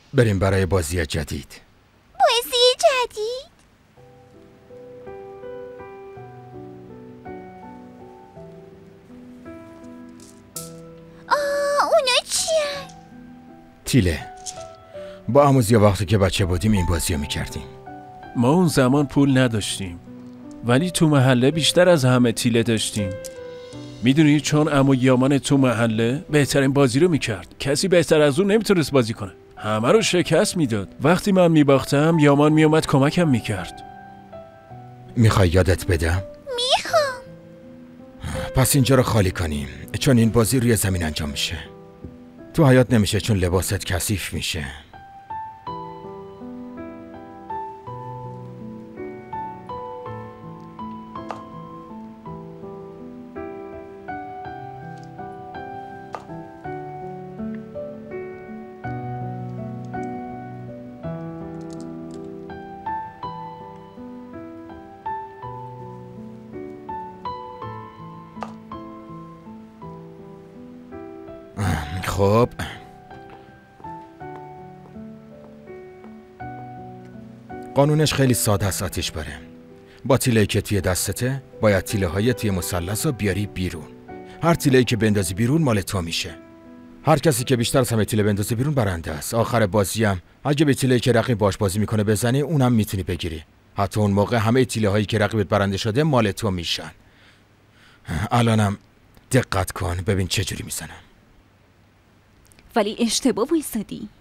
بریم برای بازی جدید. بازی جدید؟ اونا چیه؟ تیله. با عموزیا وقتی که بچه بودیم این بازی رو میکردیم. ما اون زمان پول نداشتیم، ولی تو محله بیشتر از همه تیله داشتیم. میدونی چون عمو یامان تو محله بهترین بازی رو میکرد. کسی بهتر از اون نمیتونست بازی کنه. همه رو شکست میداد. وقتی من میباختم یامان میومد کمکم میکرد. میخوای یادت بدم؟ میخوام. پس اینجا رو خالی کنیم، چون این بازی روی زمین انجام میشه. تو حیاط نمیشه چون لباست کثیف میشه. خب قانونش خیلی ساده است آتیش بره. با تیله‌ای که توی دستته باید تیله های توی مثلث رو بیاری بیرون. هر تیله‌ای که بندازی بیرون مال تو میشه. هر کسی که بیشتر از همه تیله بندازه بیرون برنده است. آخر بازی هم اگه به تیله‌ای که رقیب باش بازی میکنه بزنی اونم میتونی بگیری. حتی اون موقع همه تیله هایی که رقیبت برنده شده مال تو میشن. الانم دقت کن ببین چه جوری میزنم. ولی اشتباه وایسادی.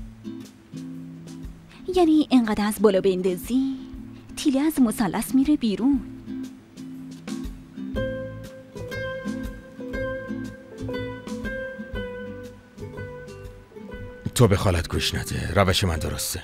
یعنی اینقدر از بالا بندازی تیله از مثلث میره بیرون. تو به خالت گوش نده، روش من درسته.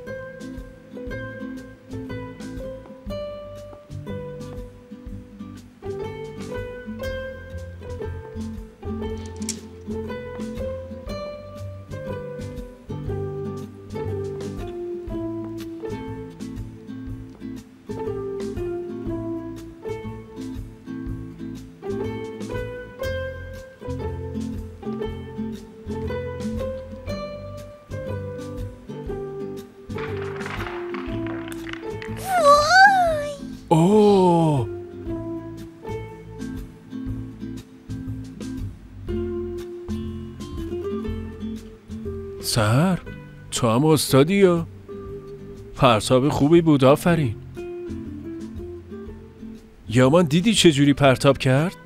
اوه سر تو هم استادی یا؟ پرتاب خوبی بود، آفرین. یامان دیدی چجوری پرتاب کرد؟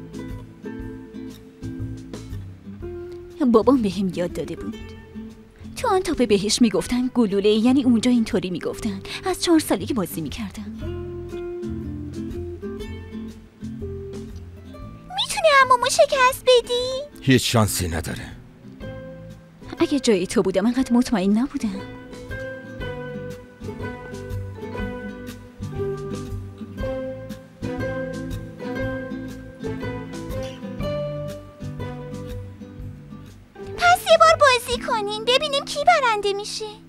بابام بهم یاد داده بود. تو آن تاپه بهش میگفتن گلوله، یعنی اونجا اینطوری میگفتن. از 4 سالگی بازی میکردم. میتونی عمومو شکست بدی؟ هیچ شانسی نداره. اگه جای تو بودم انقدر مطمئن نبودم. پس یه بار بازی کنین ببینیم کی برنده میشه.